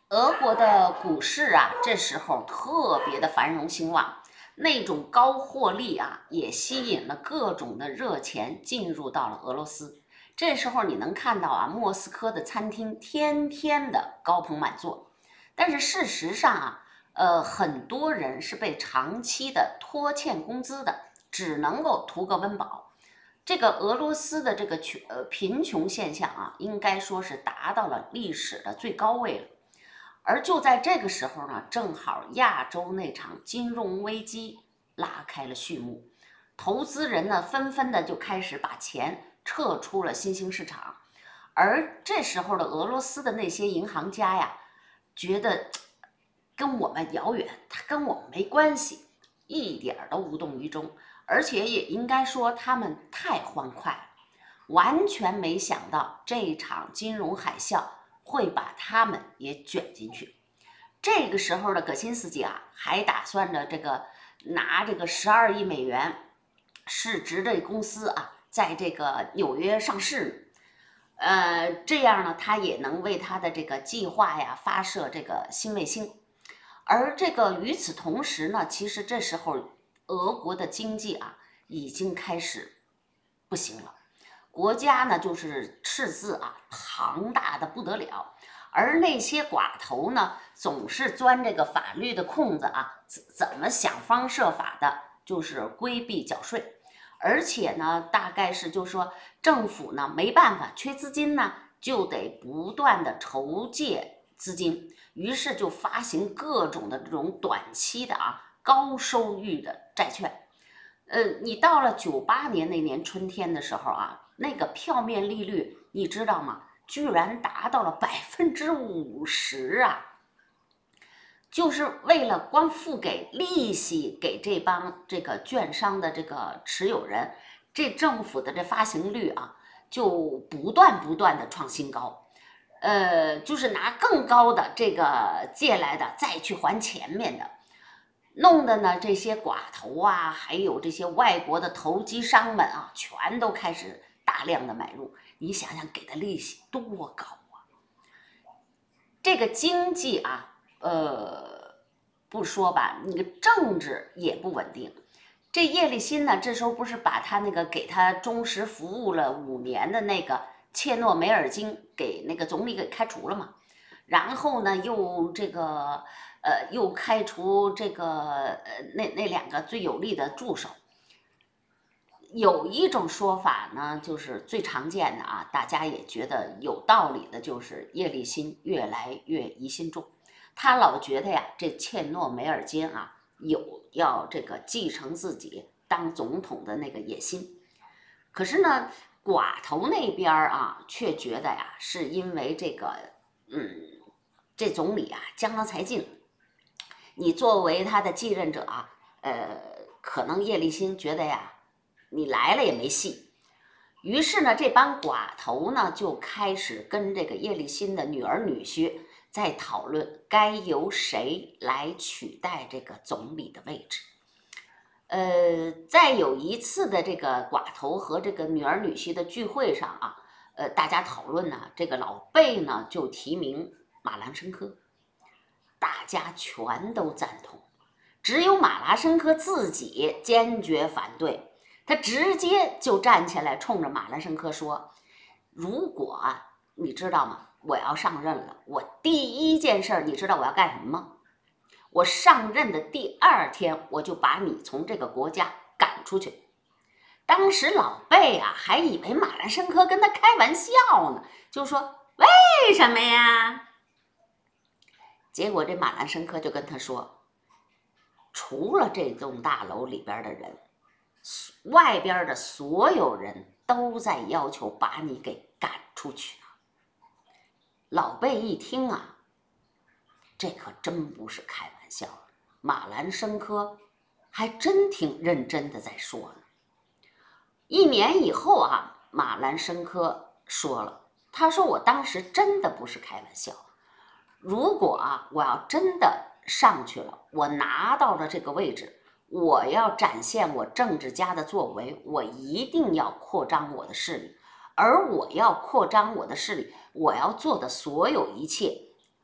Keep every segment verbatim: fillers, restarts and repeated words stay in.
俄国的股市啊，这时候特别的繁荣兴旺，那种高获利啊，也吸引了各种的热钱进入到了俄罗斯。这时候你能看到啊，莫斯科的餐厅天天的高朋满座，但是事实上啊，呃，很多人是被长期的拖欠工资的，只能够图个温饱。这个俄罗斯的这个穷呃贫穷现象啊，应该说是达到了历史的最高位了。而就在这个时候呢，正好亚洲那场金融危机拉开了序幕，投资人呢纷纷的就开始把钱撤出了新兴市场，而这时候的俄罗斯的那些银行家呀，觉得跟我们遥远，他跟我们没关系，一点都无动于衷，而且也应该说他们太欢快了，完全没想到这场金融海啸会把他们也卷进去。这个时候的葛辛斯基啊，还打算着这个拿这个十二亿美元市值的公司啊，在这个纽约上市，呃，这样呢，他也能为他的这个计划呀发射这个新卫星。而这个与此同时呢，其实这时候俄国的经济啊已经开始不行了。国家呢就是赤字啊，庞大的不得了，而那些寡头呢，总是钻这个法律的空子啊，怎怎么想方设法的，就是规避缴税，而且呢，大概是就是说政府呢没办法，缺资金呢，就得不断的筹借资金，于是就发行各种的这种短期的啊高收益的债券。呃，你到了九八年那年春天的时候啊，那个票面利率你知道吗？居然达到了百分之五十啊！就是为了光付给利息给这帮这个券商的这个持有人，这政府的这发行率啊，就不断不断的创新高。呃，就是拿更高的这个借来的再去还前面的。弄得呢，这些寡头啊，还有这些外国的投机商们啊，全都开始大量的买入。你想想，给的利息多高啊！这个经济啊，呃，不说吧，那个政治也不稳定。这叶利钦呢，这时候不是把他那个给他忠实服务了五年的那个切诺梅尔金给那个总理给开除了嘛？然后呢，又这个呃，又开除这个呃那那两个最有力的助手。有一种说法呢，就是最常见的啊，大家也觉得有道理的，就是叶利钦越来越疑心重，他老觉得呀，这切诺梅尔金啊有要这个继承自己当总统的那个野心。可是呢，寡头那边啊，却觉得呀，是因为这个，嗯，这总理啊江郎才尽，你作为他的继任者啊，呃，可能叶利钦觉得呀，你来了也没戏。于是呢，这帮寡头呢就开始跟这个叶利钦的女儿女婿在讨论该由谁来取代这个总理的位置。呃，在有一次的这个寡头和这个女儿女婿的聚会上啊，呃，大家讨论呢，这个老贝呢就提名马兰申科，大家全都赞同，只有马拉申科自己坚决反对，他直接就站起来冲着马拉申科说：如果啊，你知道吗？我要上任了，我第一件事你知道我要干什么吗？我上任的第二天，我就把你从这个国家赶出去。当时老贝啊，还以为马兰申科跟他开玩笑呢，就说为什么呀？结果这马兰申科就跟他说，除了这栋大楼里边的人，外边的所有人都在要求把你给赶出去。老贝一听啊，这可真不是开玩笑，马兰申科还真挺认真的在说呢。一年以后啊，马兰申科说了，他说我当时真的不是开玩笑，如果啊我要真的上去了，我拿到了这个位置，我要展现我政治家的作为，我一定要扩张我的势力，而我要扩张我的势力，我要做的所有一切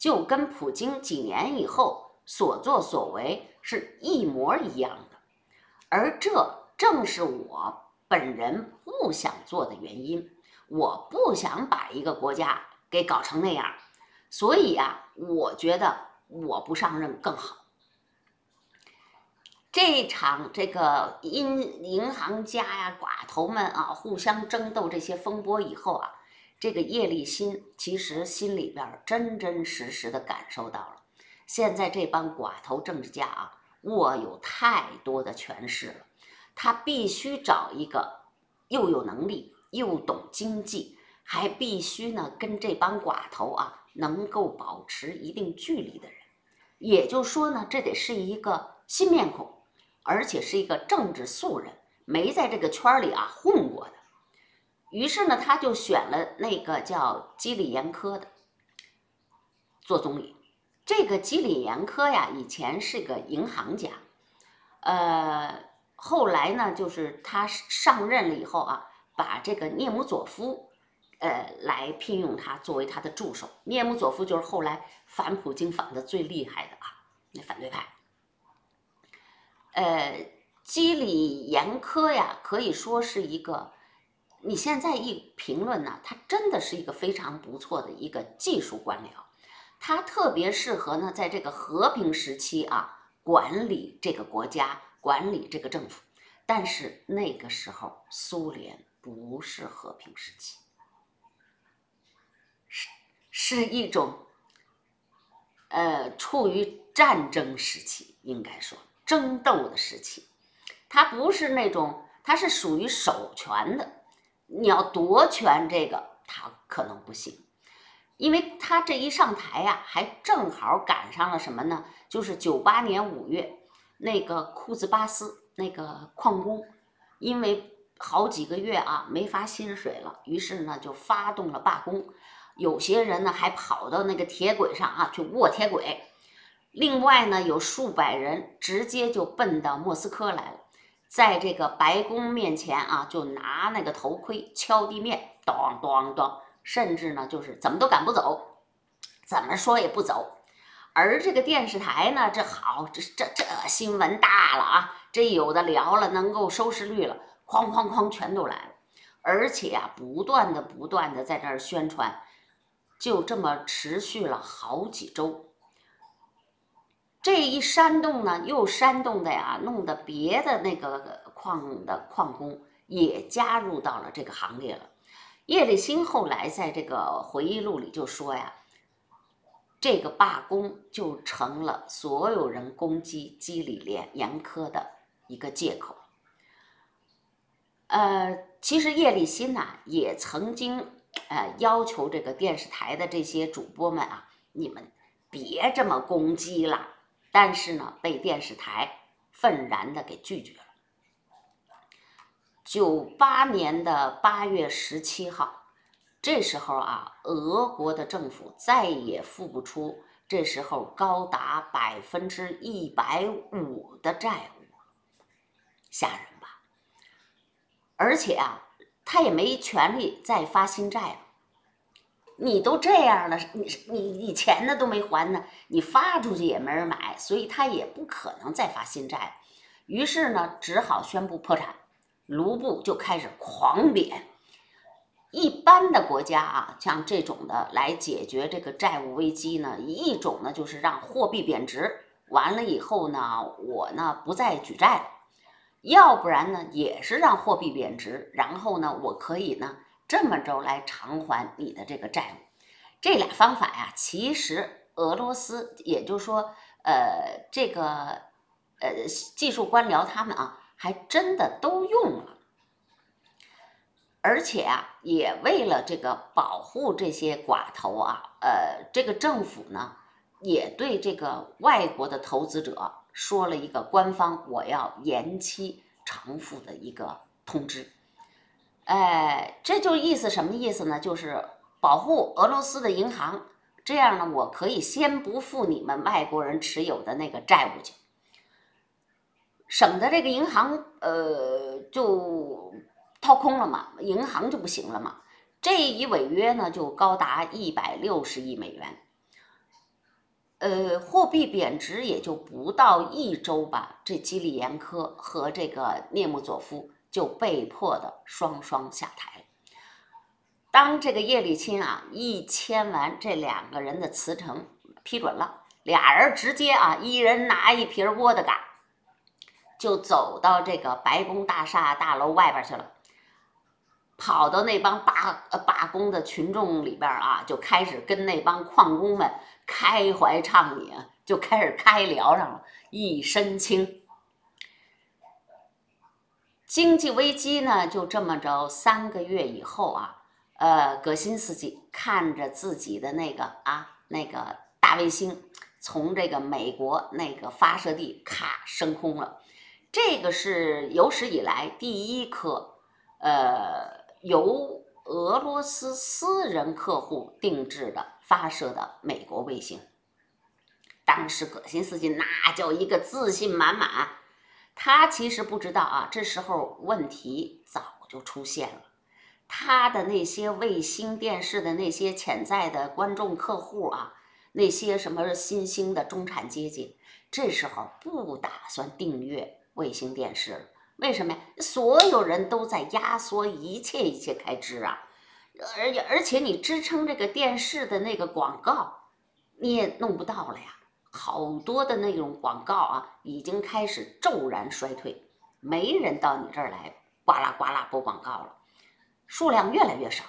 就跟普京几年以后所作所为是一模一样的，而这正是我本人不想做的原因。我不想把一个国家给搞成那样，所以啊，我觉得我不上任更好。这场这个因银行家呀、寡头们啊互相争斗这些风波以后啊，这个叶利钦其实心里边真真实实的感受到了，现在这帮寡头政治家啊握有太多的权势了，他必须找一个又有能力又懂经济，还必须呢跟这帮寡头啊能够保持一定距离的人。也就是说呢，这得是一个新面孔，而且是一个政治素人，没在这个圈里啊混过的。于是呢，他就选了那个叫基里延科的做总理。这个基里延科呀，以前是个银行家，呃，后来呢，就是他上任了以后啊，把这个涅姆佐夫，呃，来聘用他作为他的助手。涅姆佐夫就是后来反普京反的最厉害的啊，那反对派。呃，基里延科呀，可以说是一个，你现在一评论呢，他真的是一个非常不错的一个技术官僚，他特别适合呢，在这个和平时期啊，管理这个国家，管理这个政府。但是那个时候，苏联不是和平时期，是是一种，呃，处于战争时期，应该说。争斗的时期，它不是那种，它是属于守权的，你要夺权，这个它可能不行，因为他这一上台呀、啊，还正好赶上了什么呢？就是九八年五月，那个库兹巴斯那个矿工，因为好几个月啊没发薪水了，于是呢就发动了罢工，有些人呢还跑到那个铁轨上啊去卧铁轨。另外呢，有数百人直接就奔到莫斯科来了，在这个白宫面前啊，就拿那个头盔敲地面，咚咚咚，甚至呢就是怎么都赶不走，怎么说也不走。而这个电视台呢，这好，这这这新闻大了啊，这有的聊了，能够收视率了，哐哐哐全都来了，而且啊，不断的不断的在这儿宣传，就这么持续了好几周。这一煽动呢，又煽动的呀，弄得别的那个矿的矿工也加入到了这个行列了。叶利钦后来在这个回忆录里就说呀，这个罢工就成了所有人攻击基里连延科的一个借口。呃，其实叶利钦呐、啊、也曾经呃要求这个电视台的这些主播们啊，你们别这么攻击了。但是呢，被电视台愤然的给拒绝了。九八年的八月十七号，这时候啊，俄国的政府再也付不出这时候高达百分之一百五的债务，吓人吧？而且啊，他也没权利再发新债了。你都这样了，你你以前的都没还呢，你发出去也没人买，所以他也不可能再发新债。于是呢，只好宣布破产，卢布就开始狂贬。一般的国家啊，像这种的来解决这个债务危机呢，一种呢就是让货币贬值，完了以后呢，我呢不再举债了；要不然呢，也是让货币贬值，然后呢，我可以呢。这么着来偿还你的这个债务，这俩方法呀，其实俄罗斯，也就是说，呃，这个呃技术官僚他们啊，还真的都用了，而且啊，也为了这个保护这些寡头啊，呃，这个政府呢，也对这个外国的投资者说了一个官方我要延期偿付的一个通知。哎，这就意思什么意思呢？就是保护俄罗斯的银行，这样呢，我可以先不付你们外国人持有的那个债务去，省得这个银行呃就掏空了嘛，银行就不行了嘛。这一违约呢，就高达一百六十亿美元。 呃，货币贬值也就不到一周吧，这基里延科和这个涅木佐夫就被迫的双双下台了。当这个叶利钦啊一签完这两个人的辞呈批准了，俩人直接啊一人拿一瓶沃德嘎，就走到这个白宫大厦大楼外边去了。跑到那帮罢呃罢工的群众里边啊，就开始跟那帮矿工们开怀畅饮，就开始开聊上了，一身轻。经济危机呢，就这么着三个月以后啊，呃，葛辛斯基看着自己的那个啊那个大卫星从这个美国那个发射地咔升空了，这个是有史以来第一颗呃。由俄罗斯私人客户定制的发射的美国卫星，当时葛辛斯基那叫一个自信满满。他其实不知道啊，这时候问题早就出现了。他的那些卫星电视的那些潜在的观众客户啊，那些什么新兴的中产阶级，这时候不打算订阅卫星电视了。为什么呀？所有人都在压缩一切一切开支啊，而而且你支撑这个电视的那个广告，你也弄不到了呀。好多的那种广告啊，已经开始骤然衰退，没人到你这儿来呱啦呱啦播广告了，数量越来越少。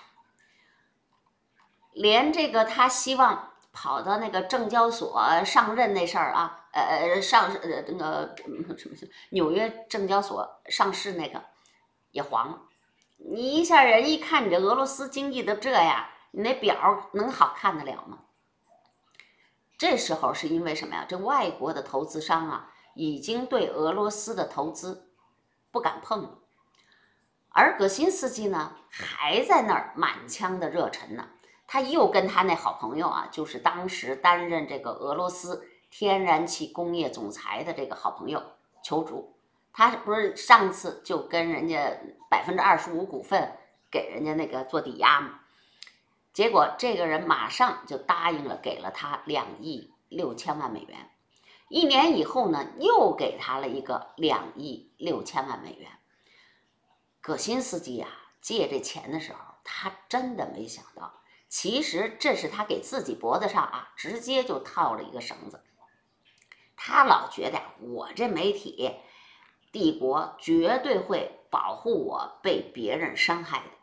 连这个他希望跑到那个证交所上任那事儿啊。呃，上呃那个什么纽约证交所上市那个也黄了。你一下人一看你这俄罗斯经济的这样，你那表能好看得了吗？这时候是因为什么呀？这外国的投资商啊，已经对俄罗斯的投资不敢碰了，而葛辛斯基呢，还在那儿满腔的热忱呢。他又跟他那好朋友啊，就是当时担任这个俄罗斯天然气工业总裁的这个好朋友求助，他不是上次就跟人家百分之二十五股份给人家那个做抵押吗？结果这个人马上就答应了，给了他两亿六千万美元。一年以后呢，又给他了一个两亿六千万美元。葛辛斯基啊，借这钱的时候，他真的没想到，其实这是他给自己脖子上啊，直接就套了一个绳子。他老觉得我这媒体帝国绝对会保护我被别人伤害的。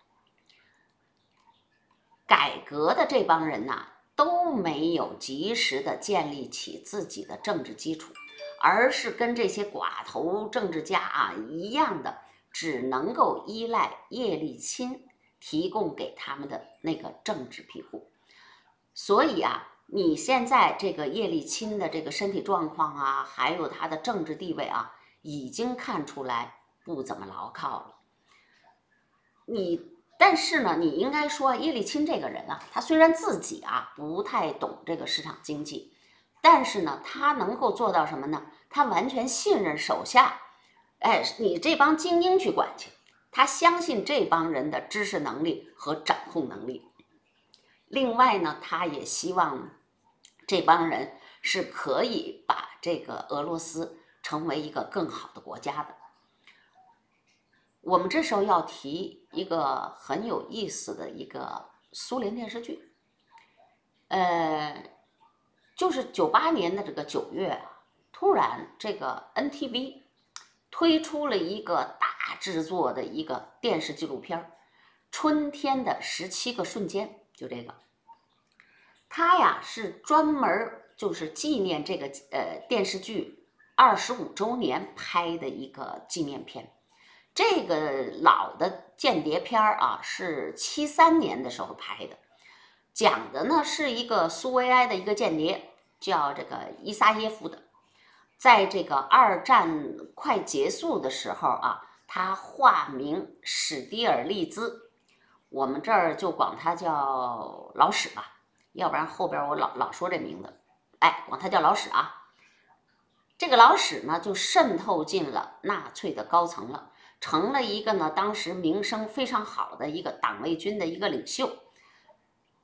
改革的这帮人呐、啊，都没有及时的建立起自己的政治基础，而是跟这些寡头政治家啊一样的，只能够依赖叶利钦提供给他们的那个政治庇护。所以啊，你现在这个叶利钦的这个身体状况啊，还有他的政治地位啊，已经看出来不怎么牢靠了。你但是呢，你应该说叶利钦这个人啊，他虽然自己啊不太懂这个市场经济，但是呢，他能够做到什么呢？他完全信任手下，哎，你这帮精英去管去，他相信这帮人的知识能力和掌控能力。另外呢，他也希望这帮人是可以把这个俄罗斯成为一个更好的国家的。我们这时候要提一个很有意思的一个苏联电视剧，呃，就是九八年的这个九月啊，突然这个 N T V 推出了一个大制作的一个电视纪录片《春天的十七个瞬间》，就这个，它呀是专门就是纪念这个呃电视剧二十五周年拍的一个纪念片。这个老的间谍片啊，是七三年的时候拍的，讲的呢是一个苏维埃的一个间谍，叫这个伊萨耶夫的，在这个二战快结束的时候啊，他化名史蒂尔利兹，我们这儿就管他叫老史吧，要不然后边我老老说这名字，哎，管他叫老史啊。这个老史呢，就渗透进了纳粹的高层了。成了一个呢，当时名声非常好的一个党卫军的一个领袖。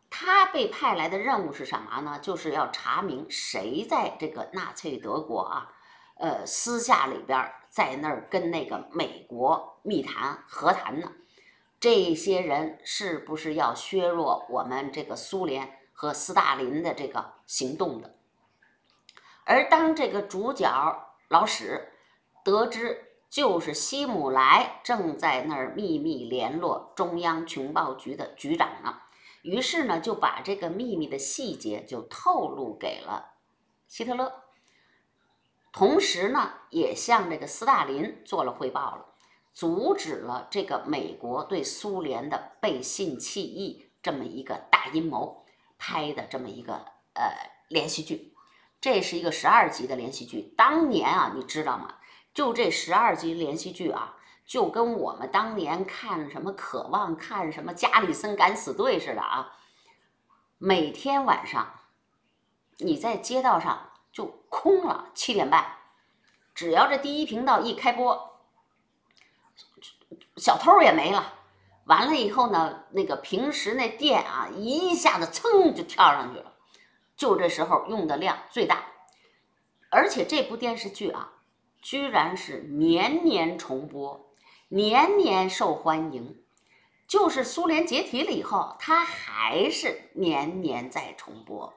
他被派来的任务是什么呢？就是要查明谁在这个纳粹德国啊，呃，私下里边在那儿跟那个美国密谈和谈呢。这些人是不是要削弱我们这个苏联和斯大林的这个行动的？而当这个主角老史得知就是希姆莱正在那儿秘密联络中央情报局的局长呢，于是呢就把这个秘密的细节就透露给了希特勒，同时呢也向这个斯大林做了汇报了，阻止了这个美国对苏联的背信弃义这么一个大阴谋拍的这么一个呃连续剧。这是一个十二集的连续剧，当年啊，你知道吗？就这十二集连续剧啊，就跟我们当年看什么《渴望》、看什么《加里森敢死队》似的啊。每天晚上，你在街道上就空了，七点半，只要这第一频道一开播，小偷也没了。完了以后呢，那个平时那电啊，一下子噌就跳上去了。就这时候用的量最大，而且这部电视剧啊，居然是年年重播，年年受欢迎。就是苏联解体了以后，它还是年年在重播。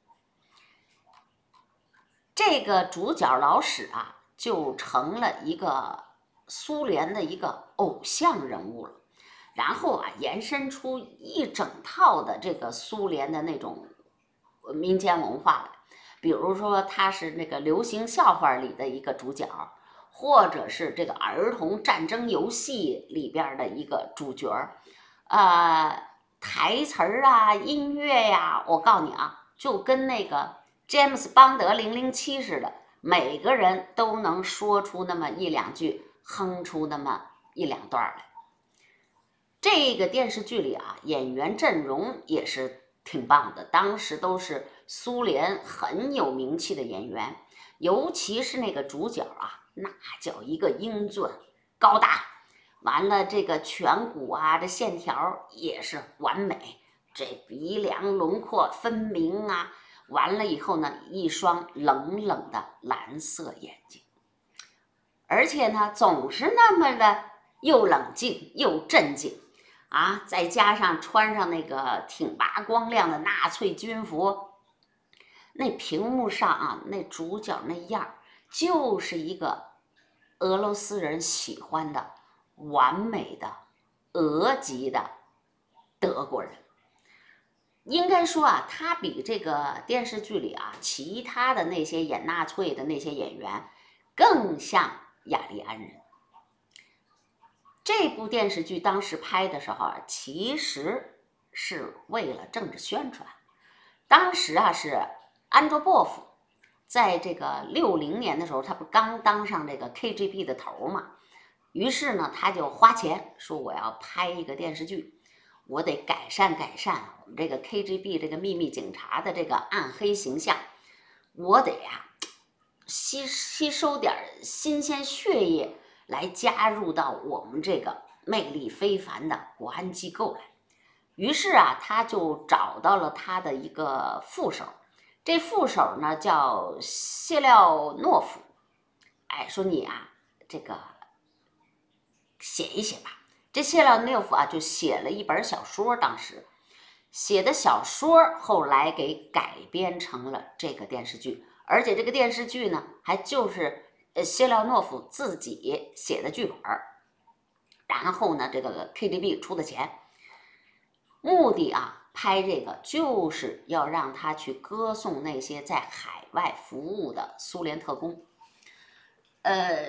这个主角老史啊，就成了一个苏联的一个偶像人物了。然后啊，延伸出一整套的这个苏联的那种民间文化来，比如说他是那个流行笑话里的一个主角，或者是这个儿童战争游戏里边的一个主角，呃，台词儿啊、音乐呀、啊，我告诉你啊，就跟那个詹姆斯邦德零零七似的，每个人都能说出那么一两句，哼出那么一两段来。这个电视剧里啊，演员阵容也是挺棒的，当时都是苏联很有名气的演员，尤其是那个主角啊，那叫一个英俊高大，完了这个颧骨啊，这线条也是完美，这鼻梁轮廓分明啊，完了以后呢，一双冷冷的蓝色眼睛，而且呢，总是那么的又冷静又镇静。啊，再加上穿上那个挺拔光亮的纳粹军服，那屏幕上啊，那主角那样，就是一个俄罗斯人喜欢的完美的俄籍的德国人。应该说啊，他比这个电视剧里啊其他的那些演纳粹的那些演员更像雅利安人。这部电视剧当时拍的时候啊，其实是为了政治宣传。当时啊，是安卓波夫在这个六零年的时候，他不刚当上这个 K G B 的头嘛，于是呢，他就花钱说我要拍一个电视剧，我得改善改善我们这个 K G B 这个秘密警察的这个暗黑形象，我得呀、啊、吸吸收点新鲜血液来加入到我们这个魅力非凡的国安机构来。于是啊，他就找到了他的一个副手，这副手呢叫谢廖诺夫，哎，说你啊，这个写一写吧。这谢廖诺夫啊，就写了一本小说，当时写的小说后来给改编成了这个电视剧，而且这个电视剧呢，还就是呃谢廖诺夫自己写的剧本，然后呢，这个 K G B 出的钱，目的啊，拍这个就是要让他去歌颂那些在海外服务的苏联特工。呃，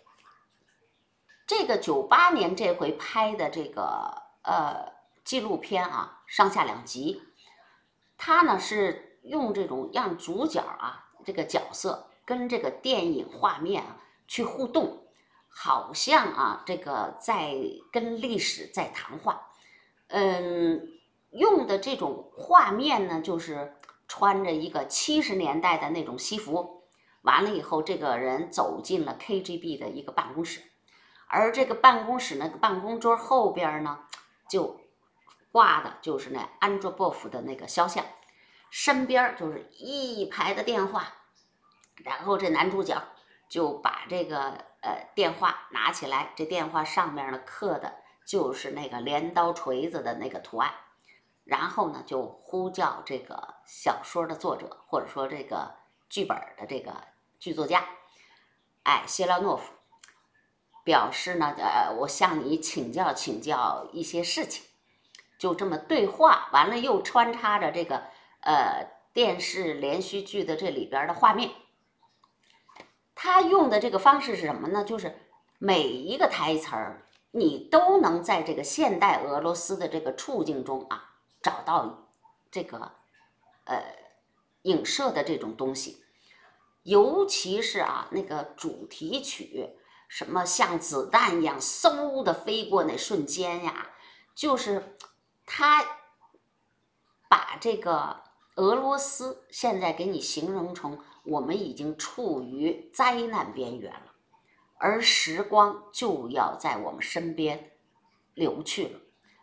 这个九八年这回拍的这个呃纪录片啊，上下两集，他呢是用这种让主角啊这个角色跟这个电影画面啊去互动，好像啊这个在跟历史在谈话。嗯，用的这种画面呢，就是穿着一个七十年代的那种西服，完了以后，这个人走进了 K G B 的一个办公室，而这个办公室那个办公桌后边呢，就挂的就是那安卓波夫的那个肖像，身边就是一排的电话，然后这男主角就把这个呃电话拿起来，这电话上面呢刻的就是那个镰刀锤子的那个图案，然后呢就呼叫这个小说的作者，或者说这个剧本的这个剧作家，哎，谢拉诺夫，表示呢，呃，我向你请教请教一些事情，就这么对话完了，又穿插着这个呃电视连续剧的这里边的画面。他用的这个方式是什么呢？就是每一个台词儿，你都能在这个现代俄罗斯的这个处境中啊，找到这个呃影射的这种东西。尤其是啊那个主题曲，什么像子弹一样嗖的飞过那瞬间呀，就是他把这个俄罗斯现在给你形容成我们已经处于灾难边缘了，而时光就要在我们身边流去了。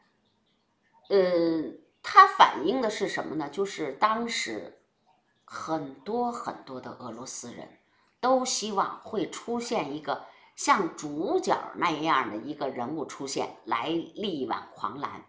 呃，它反映的是什么呢？就是当时很多很多的俄罗斯人都希望会出现一个像主角那样的一个人物出现，来力挽狂澜。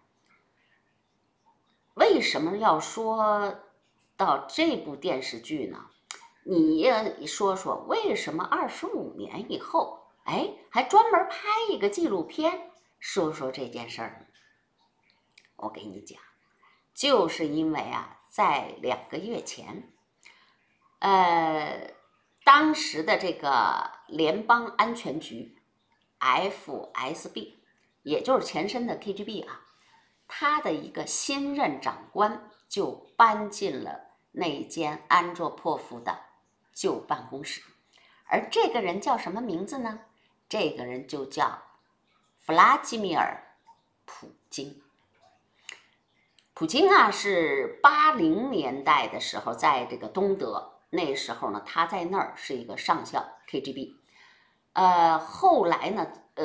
为什么要说到这部电视剧呢？你也说说为什么二十五年以后，哎，还专门拍一个纪录片说说这件事儿呢？我给你讲，就是因为啊，在两个月前，呃，当时的这个联邦安全局 F S B， 也就是前身的 K G B 啊，他的一个新任长官就搬进了那间安卓破夫的旧办公室，而这个人叫什么名字呢？这个人就叫弗拉基米尔·普京。普京啊，是八零年代的时候在这个东德，那时候呢，他在那儿是一个上校 K G B， 呃，后来呢，呃，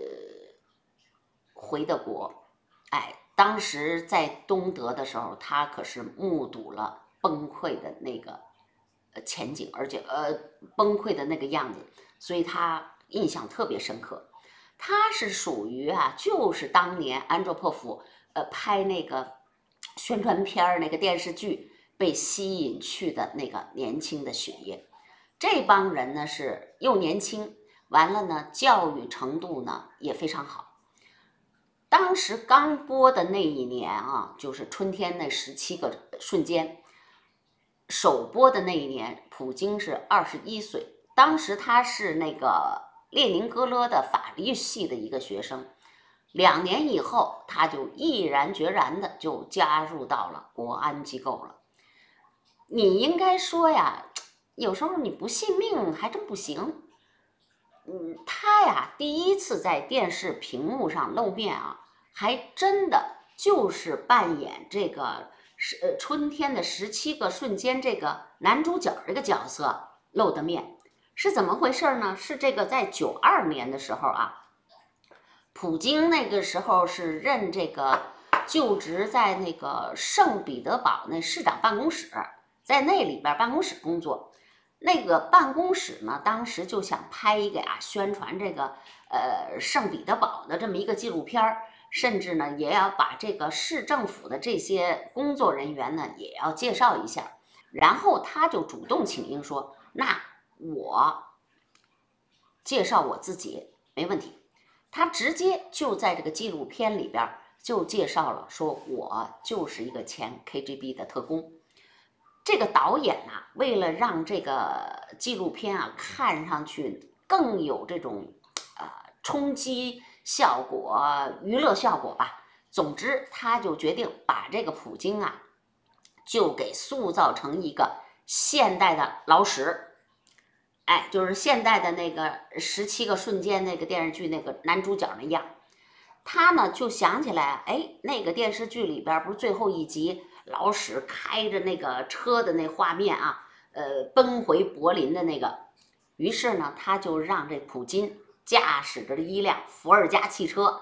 回的国，哎，当时在东德的时候，他可是目睹了崩溃的那个呃前景，而且呃崩溃的那个样子，所以他印象特别深刻。他是属于啊，就是当年安卓破夫呃拍那个宣传片儿那个电视剧被吸引去的那个年轻的血液。这帮人呢是又年轻，完了呢教育程度呢也非常好。当时刚播的那一年啊，就是春天那十七个瞬间，首播的那一年，普京是二十一岁，当时他是那个列宁格勒的法律系的一个学生。两年以后，他就毅然决然的就加入到了国安机构了。你应该说呀，有时候你不信命还真不行。嗯，他呀第一次在电视屏幕上露面啊，还真的就是扮演这个是呃春天的十七个瞬间这个男主角这个角色露的面。是怎么回事呢？是这个在九二年的时候啊，普京那个时候是任这个就职在那个圣彼得堡那市长办公室，在那里边办公室工作。那个办公室呢，当时就想拍一个呀、啊，宣传这个呃圣彼得堡的这么一个纪录片，甚至呢也要把这个市政府的这些工作人员呢也要介绍一下。然后他就主动请缨说：“那我介绍我自己没问题。”他直接就在这个纪录片里边就介绍了，说我就是一个前 K G B 的特工。这个导演啊，为了让这个纪录片啊看上去更有这种呃冲击效果、娱乐效果吧，总之他就决定把这个普京啊，就给塑造成一个现代的老史。哎，就是现代的那个十七个瞬间那个电视剧那个男主角那样。他呢就想起来，哎，那个电视剧里边不是最后一集老史开着那个车的那画面啊，呃，奔回柏林的那个。于是呢，他就让这普京驾驶着一辆伏尔加汽车，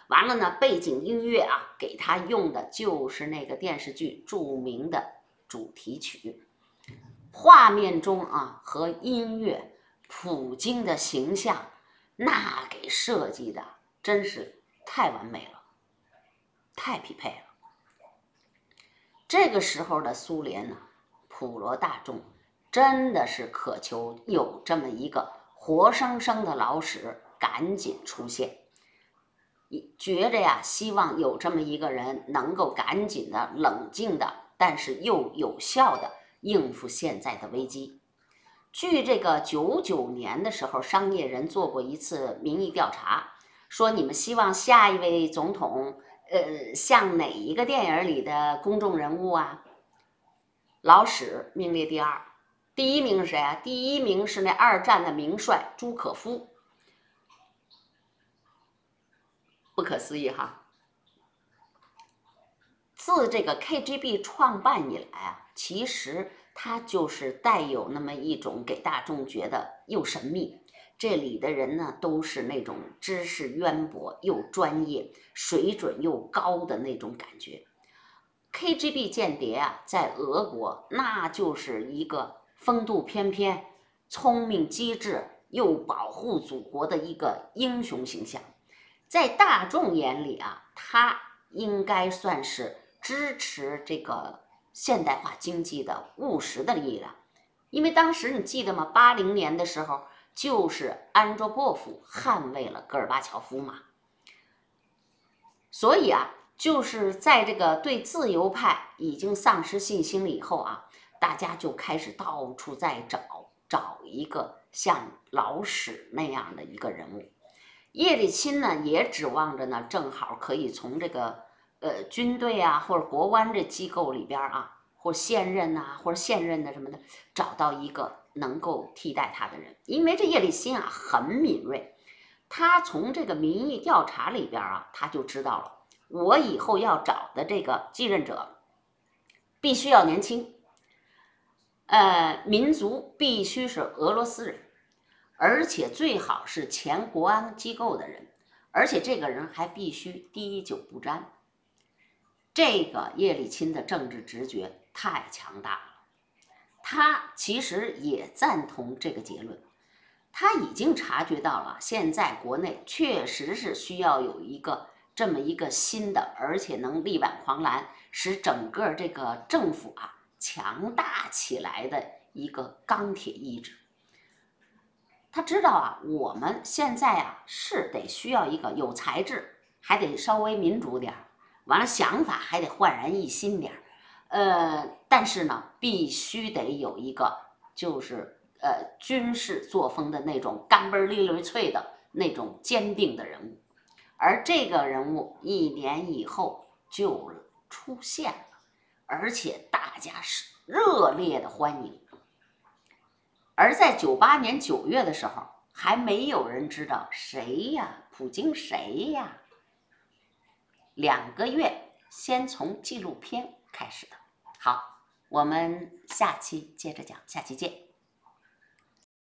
完了呢，背景音乐啊，给他用的就是那个电视剧著名的主题曲。画面中啊和音乐，普京的形象那给设计的真是太完美了，太匹配了。这个时候的苏联呢，普罗大众真的是渴求有这么一个活生生的老史赶紧出现，觉着呀，希望有这么一个人能够赶紧的、冷静的，但是又有效的应付现在的危机。据这个九九年的时候，商业人做过一次民意调查，说你们希望下一位总统，呃，像哪一个电影里的公众人物啊？老史名列第二，第一名是谁啊？第一名是那二战的名帅朱可夫。不可思议哈！自这个 K G B 创办以来啊，其实它就是带有那么一种给大众觉得又神秘，这里的人呢都是那种知识渊博又专业、水准又高的那种感觉。K G B 间谍啊，在俄国那就是一个风度翩翩、聪明机智又保护祖国的一个英雄形象。在大众眼里啊，他应该算是支持这个现代化经济的务实的力量，因为当时你记得吗？八零年的时候，就是安卓波夫捍卫了戈尔巴乔夫嘛。所以啊，就是在这个对自由派已经丧失信心了以后啊，大家就开始到处在找找一个像老史那样的一个人物。叶利钦呢，也指望着呢，正好可以从这个呃军队啊，或者国安这机构里边啊，或现任呐、啊，或者现任的什么的，找到一个能够替代他的人。因为这叶利钦啊很敏锐，他从这个民意调查里边啊，他就知道了，我以后要找的这个继任者必须要年轻，呃，民族必须是俄罗斯人。而且最好是前国安机构的人，而且这个人还必须滴酒不沾。这个叶利钦的政治直觉太强大了，他其实也赞同这个结论。他已经察觉到了，现在国内确实是需要有一个这么一个新的，而且能力挽狂澜，使整个这个政府啊强大起来的一个钢铁意志。他知道啊，我们现在啊是得需要一个有才智，还得稍微民主点儿，完了想法还得焕然一新点儿，呃，但是呢，必须得有一个就是呃军事作风的那种干嘣利落脆的那种坚定的人物，而这个人物一年以后就出现了，而且大家是热烈的欢迎。而在九八年九月的时候，还没有人知道谁呀，普京谁呀？两个月，先从纪录片开始的。好，我们下期接着讲，下期见。